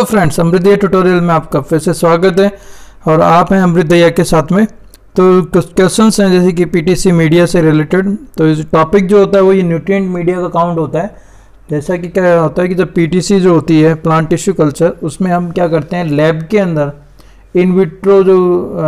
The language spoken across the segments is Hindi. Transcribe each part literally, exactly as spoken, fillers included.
फ्रेंड्स, अमृत दैया ट्यूटोरियल में आपका फिर से स्वागत है और आप हैं अमृत दैया के साथ में। तो कुछ क्वेश्चंस हैं जैसे कि पीटीसी मीडिया से रिलेटेड। तो इस टॉपिक जो होता है वो ये न्यूट्रिएंट मीडिया का काउंट होता है। जैसा कि क्या होता है कि जब पीटीसी जो होती है प्लांट टिश्यू कल्चर, उसमें हम क्या करते हैं, लैब के अंदर इन विट्रो जो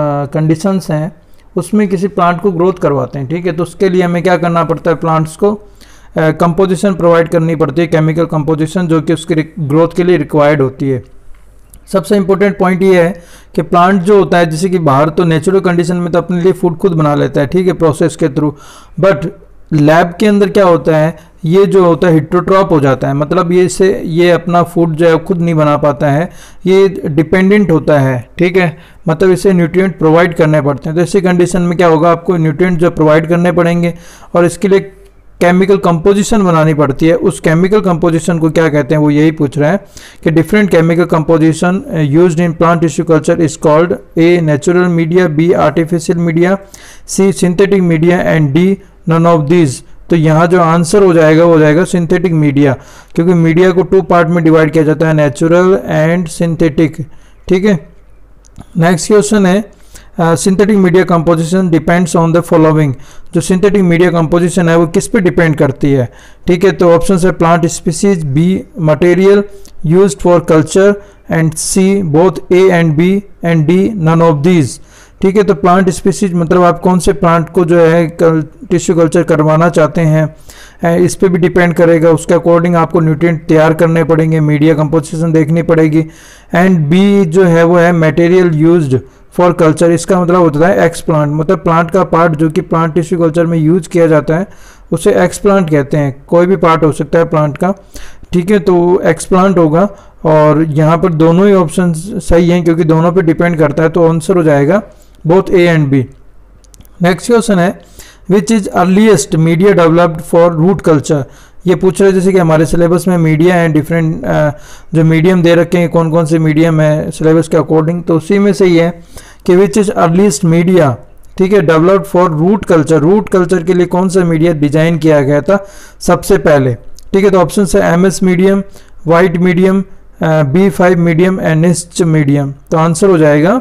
कंडीशंस हैं उसमें किसी प्लांट को ग्रोथ करवाते हैं। ठीक है, तो उसके लिए हमें क्या करना पड़ता है, प्लांट्स को कंपोजिशन uh, प्रोवाइड करनी पड़ती है, केमिकल कंपोजिशन जो कि उसके ग्रोथ के लिए रिक्वायर्ड होती है। सबसे इंपॉर्टेंट पॉइंट ये है कि प्लांट जो होता है, जैसे कि बाहर तो नेचुरल कंडीशन में तो अपने लिए फूड खुद बना लेता है, ठीक है, प्रोसेस के थ्रू। बट लैब के अंदर क्या होता है, ये जो होता है हिट्रोट्रॉप हो जाता है, मतलब ये से ये अपना फूड जो है खुद नहीं बना पाता है, ये डिपेंडेंट होता है। ठीक है, मतलब इसे न्यूट्रिएंट प्रोवाइड करने पड़ते हैं। तो इसी कंडीशन में क्या होगा, आपको न्यूट्रिएंट जो प्रोवाइड करने पड़ेंगे और इसके लिए केमिकल कंपोजिशन बनानी पड़ती है। उस केमिकल कंपोजिशन को क्या कहते हैं, वो यही पूछ रहा है कि different chemical composition used in plant tissue culture is called A natural media, B artificial media, C synthetic media and D none of these. तो यहाँ जो आंसर हो जाएगा वो हो जाएगा सिंथेटिक मीडिया, क्योंकि मीडिया को टू पार्ट में डिवाइड किया जाता है, नेचुरल एंड सिंथेटिक। ठीक है, नेक्स्ट क्वेश्चन है synthetic media composition depends on the following. जो सिंथेटिक मीडिया कंपोजिशन है वो किस पे डिपेंड करती है। ठीक है, तो ऑप्शन है plant species, B material used for culture and C both A and B and D none of these. ठीक है, तो प्लांट स्पीसीज मतलब आप कौन से प्लांट को जो है टिश्यू कल्चर करवाना चाहते हैं, इस पे भी डिपेंड करेगा। उसके अकॉर्डिंग आपको न्यूट्रिएंट तैयार करने पड़ेंगे, मीडिया कंपोजिशन देखनी पड़ेगी। एंड बी जो है वो है मटेरियल यूज्ड फॉर कल्चर, इसका मतलब होता है एक्स प्लांट, मतलब प्लांट का पार्ट जो कि प्लांट टिश्यू कल्चर में यूज किया जाता है उसे एक्स प्लांट कहते हैं। कोई भी पार्ट हो सकता है प्लांट का। ठीक है, तो एक्स प्लांट होगा और यहाँ पर दोनों ही ऑप्शन सही हैं क्योंकि दोनों पे डिपेंड करता है, तो आंसर हो जाएगा both A and B. Next question है which is earliest media developed for root culture. ये पूछ रहे हैं जैसे कि हमारे सिलेबस में मीडिया एंड डिफरेंट जो मीडियम दे रखे हैं, कौन कौन से मीडियम है सिलेबस के अकॉर्डिंग, तो उसी में से ही है कि विच इज अर्लीस्ट मीडिया, ठीक है, developed for root culture. Root culture के लिए कौन सा मीडिया डिजाइन किया गया था सबसे पहले। ठीक है, तो ऑप्शन है M S medium, White medium, B five medium and Nitsch medium. तो आंसर हो जाएगा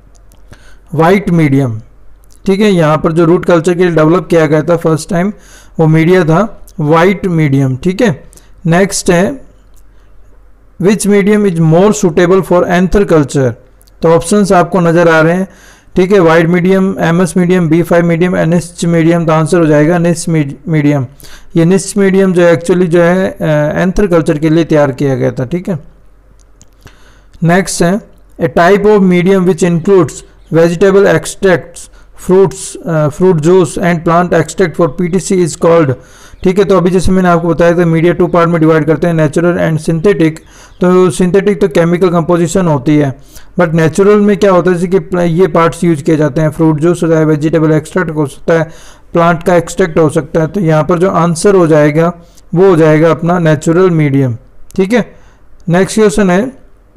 वाइट मीडियम। ठीक है, यहाँ पर जो रूट कल्चर के लिए डेवलप किया गया था फर्स्ट टाइम वो मीडिया था वाइट मीडियम। ठीक है, नेक्स्ट है which medium is more suitable for anther culture. तो ऑप्शंस आपको नजर आ रहे हैं। ठीक है, White medium, M S medium, B five medium and Nitsch medium. तो आंसर हो जाएगा निश्च मीडियम। ये निश्च मीडियम जो एक्चुअली जो है एंथर कल्चर के लिए तैयार किया गया था। ठीक है, नेक्स्ट है a type of medium which includes vegetable extracts, fruits, fruit juice and plant extract for PTC is called. ठीक है, तो अभी जैसे मैंने आपको बताया था मीडिया टू पार्ट में डिवाइड करते हैं, नेचुरल एंड सिंथेटिक। तो सिंथेटिक तो केमिकल कंपोजिशन होती है, बट नेचुरल में क्या होता है, जैसे कि ये पार्ट्स यूज किए जाते हैं, फ्रूट जूस होता है, वेजिटेबल एक्सट्रैक्ट हो सकता है, प्लांट का एक्सट्रैक्ट हो सकता है। तो यहाँ पर जो आंसर हो जाएगा वो हो जाएगा अपना नेचुरल मीडियम। ठीक है, नेक्स्ट क्वेश्चन है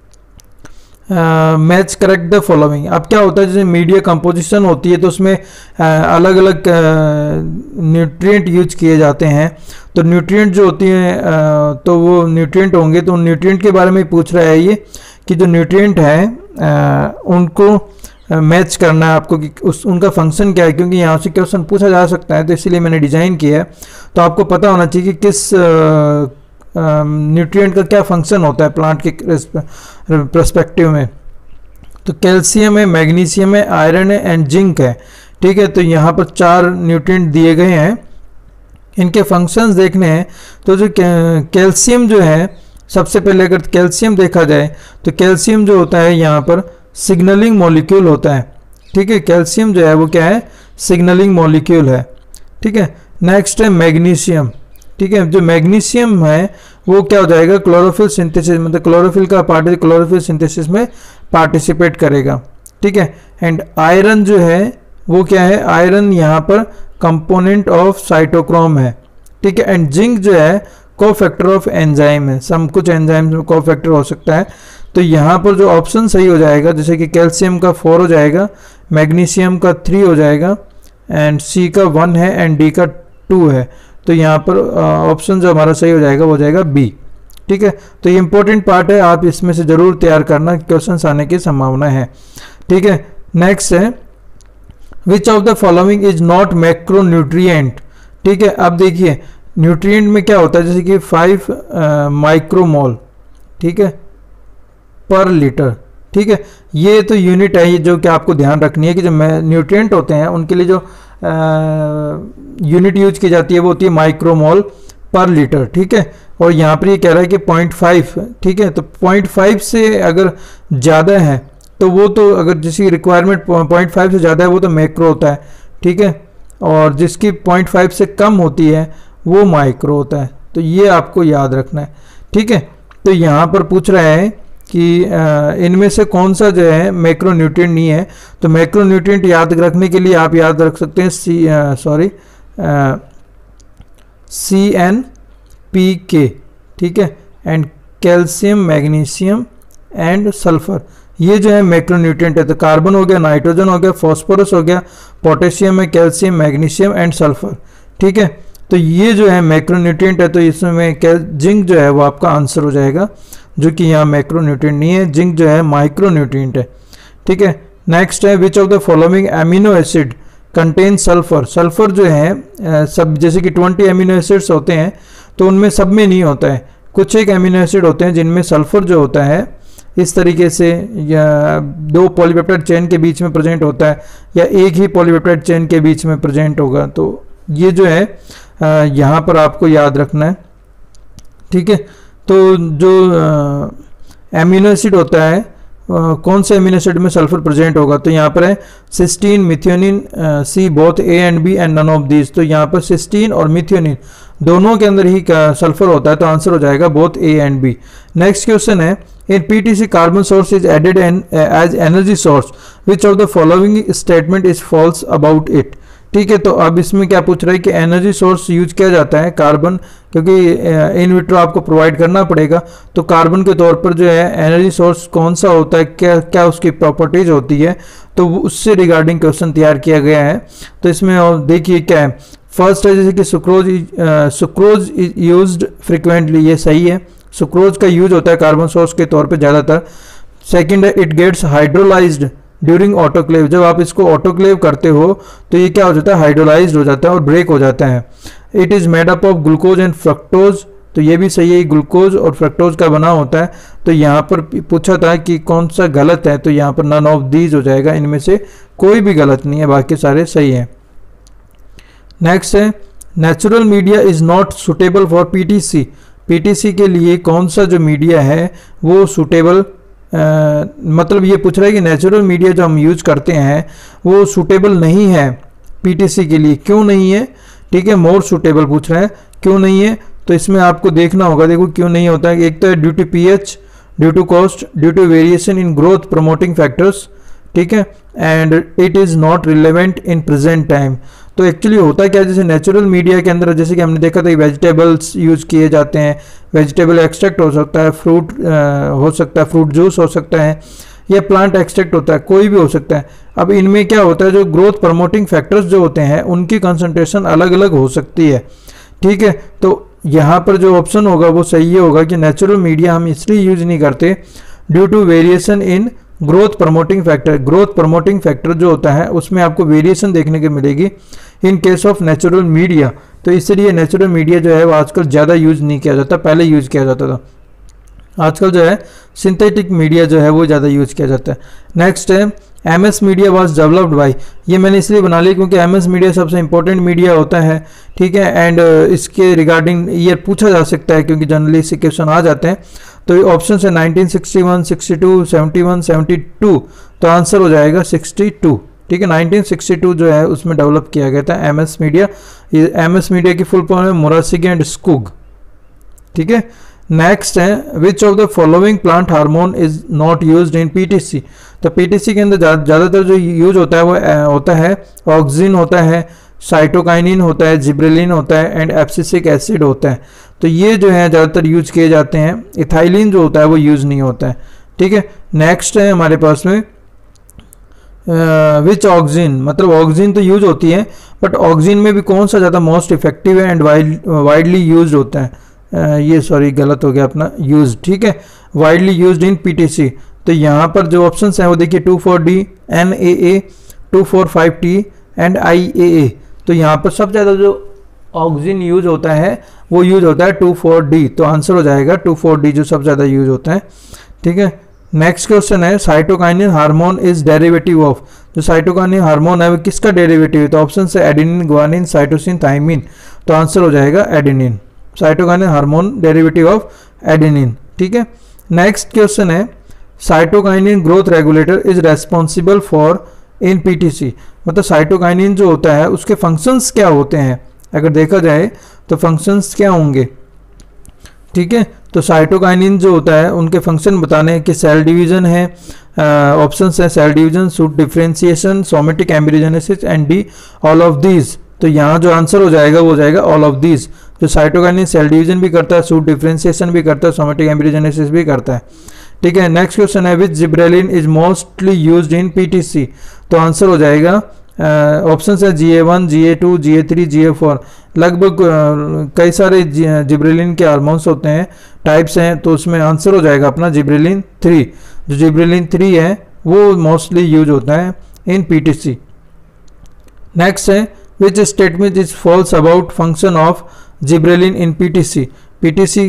मैच करेक्ट द फॉलोइंग। अब क्या होता है, जैसे मीडिया कंपोजिशन होती है तो उसमें uh, अलग अलग न्यूट्रिएंट यूज किए जाते हैं। तो न्यूट्रिएंट जो होती हैं uh, तो वो न्यूट्रिएंट होंगे, तो न्यूट्रिएंट के बारे में पूछ रहा है ये कि जो न्यूट्रिएंट है uh, उनको मैच uh, करना है आपको कि उस उनका फंक्शन क्या है, क्योंकि यहाँ से क्वेश्चन पूछा जा सकता है, तो इसीलिए मैंने डिज़ाइन किया है। तो आपको पता होना चाहिए कि किस uh, न्यूट्रिएंट का क्या फंक्शन होता है प्लांट के पर्सपेक्टिव में। तो कैल्शियम है, मैग्नीशियम है, आयरन है एंड जिंक है। ठीक है, तो यहाँ पर चार न्यूट्रिएंट दिए गए हैं, इनके फंक्शंस देखने हैं। तो जो कैल्शियम जो है, सबसे पहले अगर कैल्शियम देखा जाए तो कैल्शियम जो होता है यहाँ पर सिग्नलिंग मॉलिक्यूल होता है। ठीक है, कैल्शियम जो है वो क्या है, सिग्नलिंग मॉलिक्यूल है। ठीक है, नेक्स्ट है मैग्नीशियम। ठीक है, जो मैग्नीशियम है वो क्या हो जाएगा, क्लोरोफिल सिंथेसिस, मतलब क्लोरोफिल का पार्ट क्लोरोफिल सिंथेसिस में पार्टिसिपेट करेगा। ठीक है, एंड आयरन जो है वो क्या है, आयरन यहाँ पर कंपोनेंट ऑफ साइटोक्रोम है। ठीक है, एंड जिंक जो है कोफैक्टर ऑफ एंजाइम है, सम कुछ एंजाइम में कोफैक्टर हो सकता है। तो यहाँ पर जो ऑप्शन सही हो जाएगा, जैसे कि कैल्शियम का फोर हो जाएगा, मैग्नीशियम का थ्री हो जाएगा एंड सी का वन है एंड डी का टू है। तो यहाँ पर ऑप्शन जो हमारा सही हो जाएगा वो हो जाएगा बी। ठीक है, तो ये इंपॉर्टेंट पार्ट है, आप इसमें से जरूर तैयार करना, क्वेश्चंस आने की संभावना है। ठीक है, नेक्स्ट है which of the following is not macronutrient. ठीक है, अब देखिए न्यूट्रिएंट में क्या होता है, जैसे कि फाइव माइक्रोमोल, ठीक है, पर लीटर। ठीक है, ये तो यूनिट है, ये जो कि आपको ध्यान रखनी है कि जो न्यूट्रिएंट होते हैं उनके लिए जो यूनिट यूज की जाती है वो होती है माइक्रोमोल पर लीटर। ठीक है, और यहाँ पर ये कह रहा है कि पॉइंट फाइव, ठीक है, तो पॉइंट फाइव से अगर ज़्यादा है तो वो तो, अगर जिसकी रिक्वायरमेंट पॉइंट फाइव से ज़्यादा है वो तो मैक्रो होता है। ठीक है, और जिसकी पॉइंट फाइव से कम होती है वो माइक्रो होता है, तो ये आपको याद रखना है। ठीक है, तो यहाँ पर पूछ रहा है कि इनमें से कौन सा जो है मैक्रोन्यूट्रिएंट नहीं है, तो मैक्रोन्यूट्रिएंट याद रखने के लिए आप याद रख सकते हैं C sorry C N P के, ठीक है, and calcium, magnesium and sulphur, ये जो है मैक्रोन्यूट्रिएंट है। तो कार्बन हो गया, नाइट्रोजन हो गया, फॉस्फोरस हो गया, पोटेशियम है, कैल्शियम, मैग्नीशियम एंड सल्फर। ठीक है, तो ये जो है मैक्रोन्यूट्रिएंट है, तो इसमें जिंक जो है वो आपका आंसर हो जाएगा, जो कि यहाँ मैक्रोन्यूट्रिएंट नहीं है, जिंक जो है माइक्रोन्यूट्रिएंट है। ठीक है, नेक्स्ट है which of the following amino acid contain sulphur. Sulphur जो है सब, जैसे कि ट्वेंटी एमिनो एसिड्स होते हैं तो उनमें सब में नहीं होता है, कुछ एक एमिनो एसिड होते हैं जिनमें सल्फर जो होता है इस तरीके से, या दो पॉलीपेप्टाइड चेन के बीच में प्रेजेंट होता है, या एक ही पॉलीपेप्टाइड चेन के बीच में प्रेजेंट होगा। तो ये जो है यहाँ पर आपको याद रखना है। ठीक है, तो जो एमिनो एसिड होता है, आ, कौन से एमिनो एसिड में सल्फर प्रेजेंट होगा, तो यहाँ पर है cysteine, methionine, C both A and B and none of these. तो यहाँ पर सिस्टीन और मिथियोनिन दोनों के अंदर ही सल्फर होता है, तो आंसर हो जाएगा both A and B. Next question है in PTC carbon source is added as energy source, which of the following statement is false about it. ठीक है, तो अब इसमें क्या पूछ रहा है कि एनर्जी सोर्स यूज किया जाता है कार्बन, क्योंकि इन विट्रो आपको प्रोवाइड करना पड़ेगा, तो कार्बन के तौर पर जो है एनर्जी सोर्स कौन सा होता है, क्या क्या उसकी प्रॉपर्टीज होती है, तो उससे रिगार्डिंग क्वेश्चन तैयार किया गया है। तो इसमें और देखिए क्या है, फर्स्ट है जैसे कि sucrose, sucrose is used frequently, ये सही है, सुक्रोज का यूज होता है कार्बन सोर्स के तौर पर ज़्यादातर। सेकेंड है it gets hydrolysed during autoclave, जब आप इसको ऑटोक्लेव करते हो तो ये क्या हो जाता है, हाइड्रोलाइज्ड हो जाता है और ब्रेक हो जाता है। It is made up of glucose and fructose, तो ये भी सही है, ग्लूकोज और फ्रक्टोज का बना होता है। तो यहाँ पर पूछा था कि कौन सा गलत है, तो यहाँ पर नन ऑफ दीज हो जाएगा, इनमें से कोई भी गलत नहीं है, बाकी सारे सही हैं। नेक्स्ट है natural media is not suitable for PTC, PTC के लिए कौन सा जो मीडिया है वो सुटेबल, Uh, मतलब ये पूछ रहा है कि नेचुरल मीडिया जो हम यूज करते हैं वो सूटेबल नहीं है पीटीसी के लिए, क्यों नहीं है। ठीक है, मोर सूटेबल पूछ रहा है, क्यों नहीं है, तो इसमें आपको देखना होगा, देखो क्यों नहीं होता है। एक तो है due to pH, due to cost, due to variation in growth promoting factors, ठीक है, and it is not relevant in present time. तो एक्चुअली होता क्या है, जैसे नेचुरल मीडिया के अंदर जैसे कि हमने देखा था वेजिटेबल्स यूज किए जाते हैं, वेजिटेबल एक्सट्रैक्ट हो सकता है, फ्रूट हो सकता है, फ्रूट जूस हो सकता है, या प्लांट एक्सट्रैक्ट होता है, कोई भी हो सकता है। अब इनमें क्या होता है, जो ग्रोथ प्रमोटिंग फैक्टर्स जो होते हैं उनकी कंसंट्रेशन अलग अलग हो सकती है। ठीक है, तो यहाँ पर जो ऑप्शन होगा वो सही होगा कि नेचुरल मीडिया हम इसलिए यूज नहीं करते due to variation in growth promoting factor. Growth promoting factor जो होता है उसमें आपको वेरिएशन देखने को मिलेगी in case of natural media, तो इसलिए नेचुरल मीडिया जो है वो आजकल ज़्यादा यूज नहीं किया जाता, पहले यूज किया जाता था। आजकल जो है सिंथेटिक मीडिया जो है वो ज़्यादा यूज किया जाता है। नेक्स्ट है M S media was developed by, ये मैंने इसलिए बना लिया क्योंकि एम एस मीडिया सबसे इंपॉर्टेंट मीडिया होता है। ठीक है, एंड इसके रिगार्डिंग ये पूछा जा सकता है क्योंकि जनरली इससे क्वेश्चन आ जाते हैं। तो ये ऑप्शन है nineteen sixty one, sixty two, seventy one, seventy two, तो आंसर हो जाएगा सिक्सटी टू। ठीक है, नाइनटीन सिक्सटी टू जो है उसमें डेवलप किया गया था एम एस मीडिया। ये एम एस मीडिया की फुल फॉर्म है मोरासिग एंड स्कूग। ठीक है, नेक्स्ट है which of the following plant hormone is not used in PTC, तो पीटीसी के अंदर ज़्यादातर जो यूज होता है वो होता है ऑक्सिन होता है, साइटोकाइनिन होता है, जिब्रेलिन होता है एंड एब्सिसिक एसिड होता है। तो ये जो है ज़्यादातर यूज किए जाते हैं, इथाइलिन जो होता है वो यूज नहीं होता है। ठीक है, नेक्स्ट है हमारे पास में विच ऑक्सिन, मतलब ऑक्सिन तो यूज होती है बट ऑक्सिन में भी कौन सा ज़्यादा मोस्ट इफेक्टिव है एंड वाइडली यूज होता है, ये सॉरी गलत हो गया अपना यूज, ठीक है, वाइडली यूज्ड इन पीटीसी। तो यहाँ पर जो ऑप्शंस हैं वो देखिए two four D, N A A, two four five T and I A A. तो यहाँ पर सबसे ज़्यादा जो ऑक्सीजन यूज होता है वो यूज होता है टू फोर डी, तो आंसर हो जाएगा टू फोर डी जो सबसे ज़्यादा यूज होता है, ठीक है। नेक्स्ट क्वेश्चन है cytokinin hormone is derivative of, जो साइटोकाइनिन हार्मोन है वो किसका डेरिवेटिव है? तो ऑप्शन है एडेनिन, ग्वानिन, साइटोसिन, थाइमिन। तो आंसर हो जाएगा adenine, cytokinin hormone derivative of adenine, ठीक है। नेक्स्ट क्वेश्चन है cytokinin growth regulator is responsible for in PTC, मतलब साइटोकाइनिन जो होता है उसके फंक्शंस क्या होते हैं अगर देखा जाए तो फंक्शंस क्या होंगे, ठीक है। तो साइटोकाइनिन जो होता है उनके फंक्शन बताने कि सेल डिवीजन है, ऑप्शंस है cell division, shoot differentiation, somatic embryogenesis and D all of these. तो यहाँ जो आंसर हो जाएगा वो हो जाएगा ऑल ऑफ दीज। जो साइटोकाइनिन सेल डिवीजन भी करता है, सूट डिफरेंशिएशन भी करता है, सोमेटिक एम्ब्रियोजेनेसिस भी करता है, ठीक है। नेक्स्ट क्वेश्चन है which gibberellin is mostly used in PTC. तो आंसर हो जाएगा ऑप्शन है G A one, G A two, G A three, G A four. लगभग uh, कई सारे जिब्रेलिन के हार्मोन्स होते हैं, टाइप्स हैं, तो उसमें आंसर हो जाएगा अपना जिब्रेलिन थ्री। जो जिब्रेलिन थ्री है वो मोस्टली यूज होता है इन पीटीसी। नेक्स्ट है which statement is false about function of gibberellin in PTC. PTC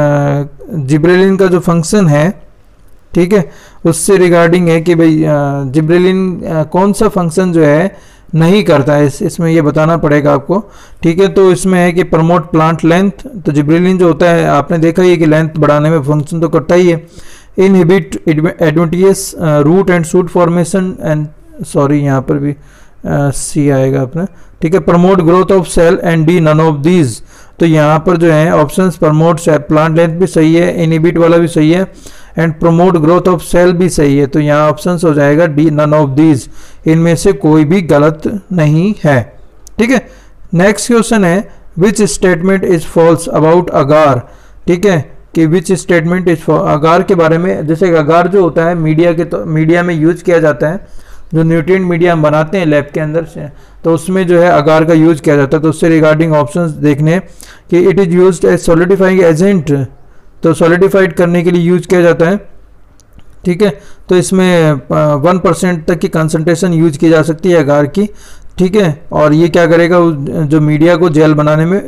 gibberellin का जो फंक्शन है, ठीक है, उससे रिगार्डिंग है कि भाई जिब्रेलिन कौन सा फंक्शन जो है नहीं करता है, इस, इसमें ये बताना पड़ेगा आपको, ठीक है। तो इसमें है कि प्रमोट प्लांट लेंथ, तो जिब्रेलिन जो होता है आपने देखा ही है कि लेंथ बढ़ाने में फंक्शन तो करता ही है। Inhibit adventitious root and shoot formation and sorry यहाँ पर भी सी uh, आएगा अपना, ठीक है। Promote growth of cell and D none of these. तो यहाँ पर जो है ऑप्शंस प्रमोट प्लांट लेंथ भी सही है, इनहिबिट वाला भी सही है and promote growth of cell भी सही है। तो यहाँ ऑप्शंस हो जाएगा डी नन ऑफ दीज, इनमें से कोई भी गलत नहीं है, ठीक है। नेक्स्ट क्वेश्चन है which statement is false about agar, ठीक है, कि विच स्टेटमेंट इज अगार के बारे में। जैसे अगार जो होता है मीडिया के तो मीडिया में यूज किया जाता है, जो न्यूट्रिएंट मीडिया हम बनाते हैं लैब के अंदर से, तो उसमें जो है अगार का यूज किया जाता है। तो उससे रिगार्डिंग ऑप्शंस देखने कि it is used as solidifying agent, तो सॉलिडिफाइड करने के लिए यूज किया जाता है, ठीक है। तो इसमें वन परसेंट तक की कंसंट्रेशन यूज की जा सकती है अगार की, ठीक है। और ये क्या करेगा, जो मीडिया को जेल बनाने में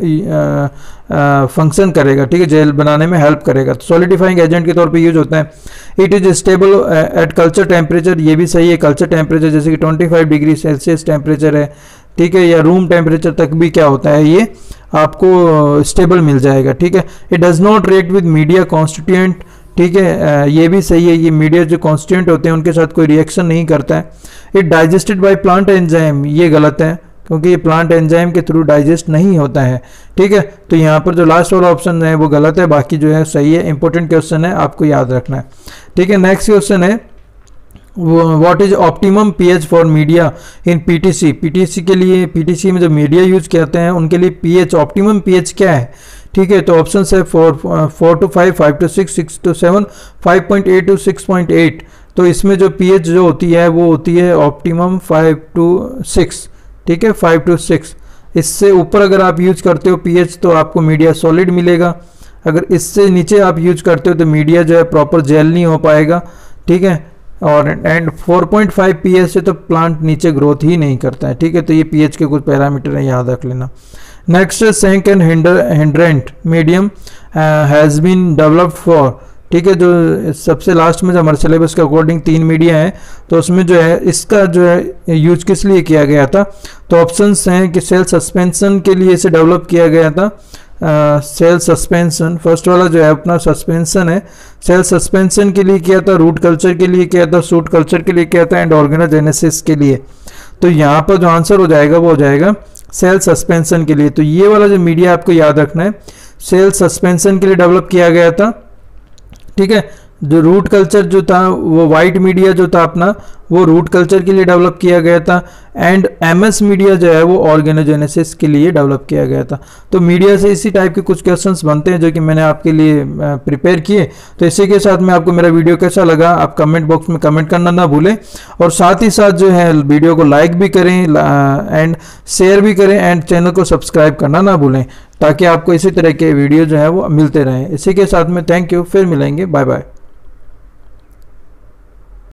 फंक्शन करेगा, ठीक है, जेल बनाने में हेल्प करेगा। तो सॉलिडिफाइंग एजेंट के तौर पे यूज होता है। It is stable at culture temperature, ये भी सही है, कल्चर टेम्परेचर जैसे कि पच्चीस डिग्री सेल्सियस टेम्परेचर है, ठीक है, या रूम टेम्परेचर तक भी क्या होता है ये आपको स्टेबल मिल जाएगा, ठीक है। It does not react with media constituent, ठीक है, ये भी सही है, ये मीडिया जो कॉन्स्टिट्यूएंट होते हैं उनके साथ कोई रिएक्शन नहीं करता है। It digested by plant enzyme, ये गलत है क्योंकि ये प्लांट एंजाइम के थ्रू डाइजेस्ट नहीं होता है, ठीक है। तो यहाँ पर जो लास्ट वाला ऑप्शन है वो गलत है, बाकी जो है सही है। इंपॉर्टेंट क्वेश्चन है, आपको याद रखना है, ठीक है। नेक्स्ट क्वेश्चन है what is optimum pH for media in PTC. PTC के लिए, पीटीसी में जो मीडिया यूज करते हैं उनके लिए पीएच, ऑप्टिमम पीएच क्या है, ठीक है। तो ऑप्शन है four four to five, five to six, six to seven, five point eight to six point eight. तो इसमें जो पीएच जो होती है वो होती है ऑप्टिमम फाइव टू सिक्स, ठीक है, फाइव टू सिक्स। इससे ऊपर अगर आप यूज करते हो पीएच तो आपको मीडिया सॉलिड मिलेगा, अगर इससे नीचे आप यूज करते हो तो मीडिया जो है प्रॉपर जेल नहीं हो पाएगा, ठीक है। और and four point five pH से तो प्लांट नीचे ग्रोथ ही नहीं करता है, ठीक है। तो ये पीएच के कुछ पैरामीटर है, याद रख लेना। Next Schenk and Hildebrandt medium has been developed for, ठीक है। जो सबसे लास्ट में जो हमारे सिलेबस के अकॉर्डिंग तीन मीडिया है, तो उसमें जो है इसका जो है यूज किस लिए किया गया था। तो ऑप्शंस हैं कि सेल सस्पेंशन के लिए इसे डेवलप किया गया था, सेल सस्पेंशन, फर्स्ट वाला जो है अपना सस्पेंशन है, सेल सस्पेंशन के लिए किया था, रूट कल्चर के लिए किया था, शूट कल्चर के लिए किया था एंड ऑर्गेनोजेनेसिस के लिए। तो यहाँ पर जो आंसर हो जाएगा वो हो जाएगा सेल सस्पेंशन के लिए। तो ये वाला जो मीडिया आपको याद रखना है, सेल सस्पेंशन के लिए डेवलप किया गया था, ठीक है। जो रूट कल्चर जो था वो वाइट मीडिया जो था अपना वो रूट कल्चर के लिए डेवलप किया गया था, एंड एमएस मीडिया जो है वो ऑर्गेनोजेनेसिस के लिए डेवलप किया गया था। तो मीडिया से इसी टाइप के कुछ क्वेश्चंस बनते हैं जो कि मैंने आपके लिए प्रिपेयर किए। तो इसी के साथ में आपको मेरा वीडियो कैसा लगा आप कमेंट बॉक्स में कमेंट करना ना भूलें, और साथ ही साथ जो है वीडियो को लाइक भी करें एंड शेयर भी करें, एंड चैनल को सब्सक्राइब करना ना भूलें, ताकि आपको इसी तरह के वीडियो जो है वो मिलते रहें। इसी के साथ में थैंक यू, फिर मिलेंगे, बाय बाय।